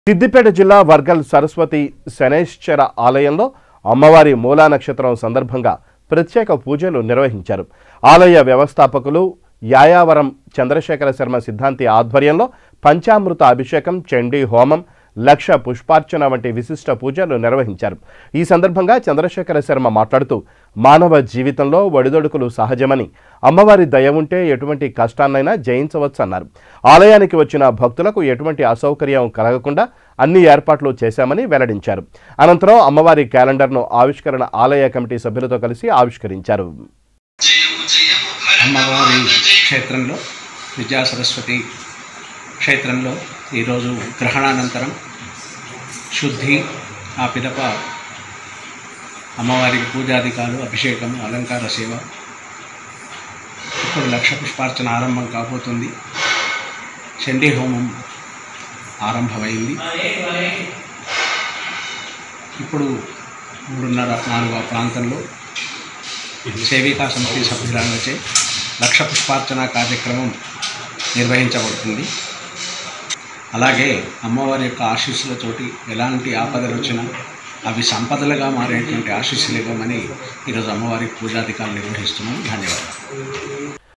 సిద్దిపేట జిల్లా వర్గల్ సరస్వతి శనైశ్చర ఆలయంలో అమ్మవారి మూలా నక్షత్రం సందర్భంగా ప్రత్యేక పూజలు నిర్వహించారు. ఆలయ వ్యవస్థాపకులు యాయావరం చంద్రశేఖర శర్మ సిద్ధాంతి ఆధ్వర్యంలో పంచామృత అభిషేకం, చండీ హోమం, లక్ష పుష్పార్చన వంటి విశిష్ట పూజలు నిర్వహించారు. ఈ సందర్భంగా చంద్రశేఖర శర్మ మాట్లాడుతూ మానవ జీవితంలో ఒడిదొడుకులు సహజమని, అమ్మవారి దయ ఉంటే ఎటువంటి కష్టాన్నైనా జయించవచ్చన్నారు. ఆలయానికి వచ్చిన భక్తులకు ఎటువంటి అసౌకర్యం కలగకుండా అన్ని ఏర్పాట్లు చేశామని వెల్లడించారు. అనంతరం అమ్మవారి క్యాలెండర్ను ఆవిష్కరణ ఆలయ కమిటీ సభ్యులతో కలిసి ఆవిష్కరించారు. అమ్మవారి క్షేత్రంలో విద్యా సరస్వతి క్షేత్రంలో ఈరోజు గ్రహణానంతరం శుద్ధి, ఆ పిదప అమ్మవారికి పూజాధికాలు, అభిషేకం, అలంకార సేవ. ఇప్పుడు లక్ష పుష్పార్చన ఆరంభం కాబోతుంది. చండీ హోమం ఆరంభమైంది. ఇప్పుడు 3:30-4 ప్రాంతంలో సేవికా సమితి సభ్యులచే లక్ష పుష్పార్చన కార్యక్రమం నిర్వహించబడుతుంది. అలాగే అమ్మవారి యొక్క ఆశీస్సులతోటి ఎలాంటి ఆపదలు వచ్చినా అవి సంపదలుగా మారేటువంటి ఆశీస్సులు ఇవ్వమని ఈరోజు అమ్మవారికి పూజాధికారులు నిర్వహిస్తున్నాం. ధన్యవాదాలు.